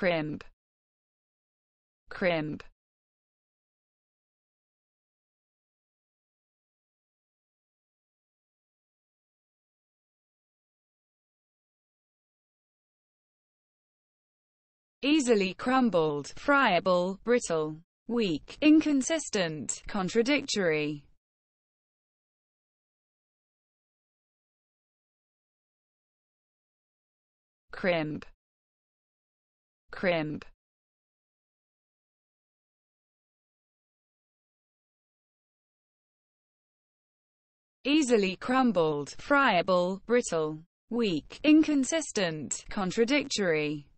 crimp, crimp, easily crumbled, friable, brittle, weak, inconsistent, contradictory, crimp, crimp, easily crumbled, friable, brittle, weak, inconsistent, contradictory.